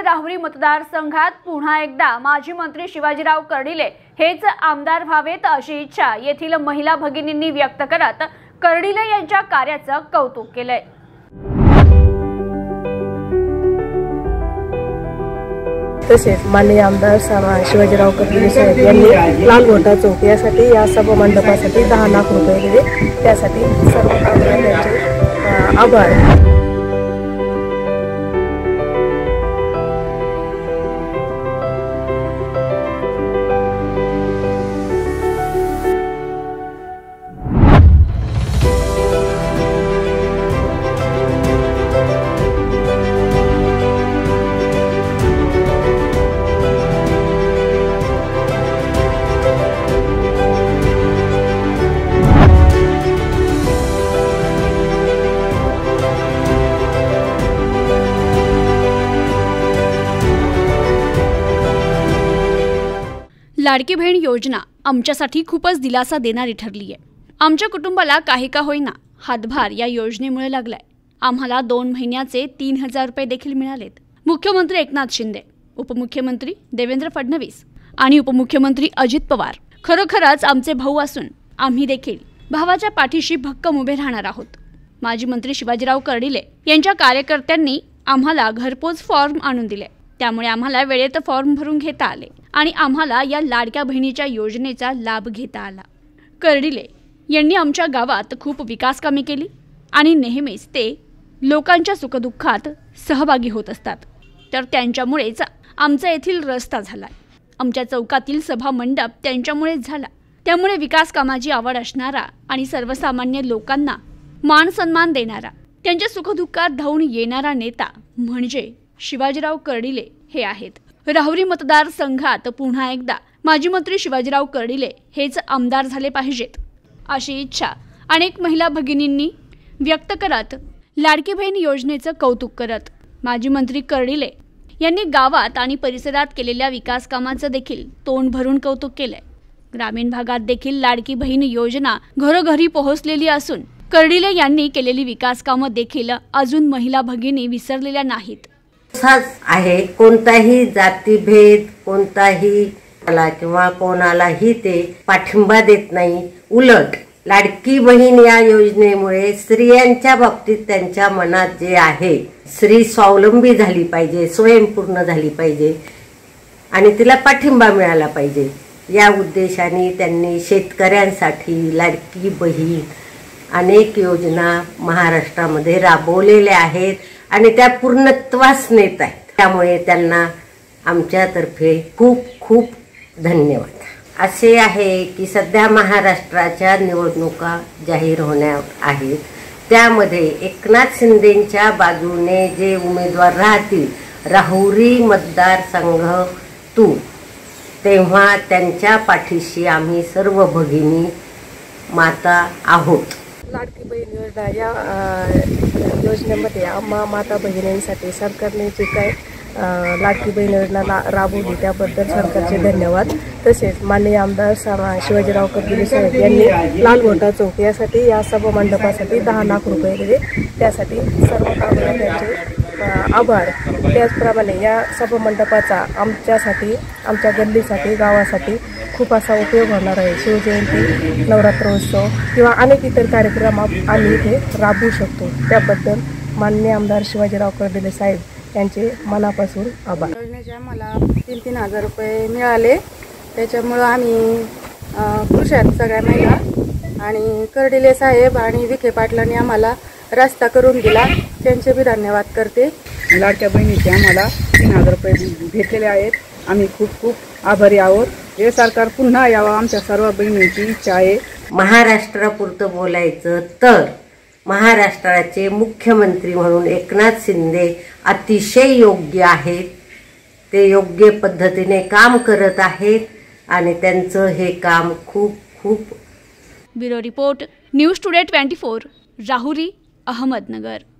राहुरी मतदारसंघात पुन्हा एकदा माजी मंत्री शिवाजीराव कर्डिले हेच आमदार व्हावेत अशी इच्छा येथील महिला भगिनींनी व्यक्त करत कर्डिले यांच्या कार्याचं कौतुक केलंय। तसेच माननीय आमदार शिवाजीराव कर्डिले साहेब यांनी लाल घोटा चौक यासाठी या सभा मंडपासाठी 10 लाख रुपये दिले। त्यासाठी सर्व त्यांचे आभार। लाडकी बहीण योजना आमच्यासाठी खूपच दिलासा देणारी ठरली आहे। आमच्या कुटुंबाला काही का होईना हातभार या योजनेमुळे लागलाय। आम्हाला 2 महिन्याचे 3000 रुपये देखील मिळालेत। मुख्यमंत्री एकनाथ शिंदे, उपमुख्यमंत्री देवेंद्र फडणवीस आणि उपमुख्यमंत्री अजित पवार खरोखरच आमचे भाऊ असून आम्ही देखील भावाच्या पाठीशी भक्कम उभे राहणार आहोत। माजी मंत्री शिवाजीराव कर्डिले यांच्या कार्यकर्त्यांनी आम्हाला घरपोच फॉर्म आणून दिले, त्यामुळे आम्हाला वेळेत फॉर्म भरून घेता आले आणि आम्हाला या लाडक्या बहिणीच्या योजनेचा लाभ घेता आला। कर्डिले यांनी आमच्या गावात खूप विकास कामे केली आणि नेहमीच ते लोकांच्या सुखदुःखात सहभागी होत असतात, तर त्यांच्यामुळेच आमचा येथील रस्ता झाला। आमच्या चौकातील सभा मंडप त्यांच्यामुळेच झाला। त्यामुळे विकास कामाची आवड असणारा आणि सर्वसामान्य लोकांना मान सन्मान देणारा, त्यांच्या सुखदुःखात धावून येणारा नेता म्हणजे शिवाजीराव कर्डिले हे आहेत। राहुरी मतदारसंघात पुन्हा एकदा माजी मंत्री शिवाजीराव कर्डिले हेच आमदार झाले पाहिजेत अशी इच्छा अनेक महिला भगिनींनी व्यक्त करत लाडकी बहीण योजनेचं कौतुक करत माजी मंत्री कर्डिले यांनी गावात आणि परिसरात केलेल्या विकास कामांचं देखील तोंड भरून कौतुक केलंय। ग्रामीण भागात देखील लाडकी बहीण योजना घरोघरी पोहोचलेली असून कर्डिले यांनी केलेली विकास कामं देखील अजून महिला भगिनी विसरलेल्या नाहीत। आहे कोणताही जातीभेद कोणताही किंवा कोणालाही ते पाठिंबा देत नाही। उलट लाडकी बहीण या योजनेमुळे स्त्रियांच्या बाबतीत त्यांच्या मनात जे आहे स्त्री स्वावलंबी झाली पाहिजे, स्वयंपूर्ण झाली पाहिजे आणि तिला पाठिंबा मिळाला पाहिजे या उद्देशाने त्यांनी शेतकऱ्यांसाठी लाडकी बहीण अनेक योजना महाराष्ट्रामध्ये राबवलेल्या आहेत आणि त्या पूर्णत्वास नेत आहेत। त्यामुळे त्यांना आमच्यातर्फे खूप खूप धन्यवाद। असे आहे की सध्या महाराष्ट्राच्या निवडणुका जाहीर होणार आहेत, त्यामध्ये एकनाथ शिंदेंच्या बाजूने जे उमेदवार राहतील राहुरी मतदारसंघातून, तेव्हा त्यांच्या पाठीशी आम्ही सर्व भगिनी माता आहोत। लाडकी बहीण योजना या योजनेमध्ये आम्हा माता भगिनींसाठी सरकारने जे काय लाडकी बहीण योजना राबवली त्याबद्दल सरकारचे धन्यवाद। तसेच माननीय आमदार शिवाजीराव कर्डिले साहेब यांनी लाल घोटा चौक यासाठी या सभा मंडपासाठी 10 लाख रुपये दिले। त्यासाठी सर्व त्यांचे आभार। त्याचप्रमाणे या सभा मंडपाचा आमच्यासाठी, आमच्या गल्लीसाठी, गावासाठी खूप असा उपयोग होणार आहे। शिवजयंती, नवरात्रोत्सव किंवा अनेक इतर कार्यक्रम आम्ही इथे राबवू शकतो। त्याबद्दल माननीय आमदार शिवाजीराव कर्डिले साहेब यांचे मनापासून आभार। योजनेचे आम्हाला 3-3000 रुपये मिळाले, त्याच्यामुळं आम्ही खुश आहेत सगळ्या महिला। आणि कर्डिले साहेब आणि विखे पाटलांनी आम्हाला रस्ता करून दिला, त्यांचे बी धन्यवाद करते। लाडक्या बहिणीचे आम्हाला 3000 रुपये भेटलेले आहेत, आम्ही खूप खूप आभारी आहोत। हे सरकार पुन्हा यावं आमच्या सर्व बहिणींची इच्छा आहे। महाराष्ट्रापुरतं बोलायचं तर महाराष्ट्राचे मुख्यमंत्री म्हणून एकनाथ शिंदे अतिशय योग्य आहेत। ते योग्य पद्धतीने काम करत आहेत आणि त्यांचं हे काम खूप खूप। Bureau report, news today 24, Rahuri, Ahmednagar.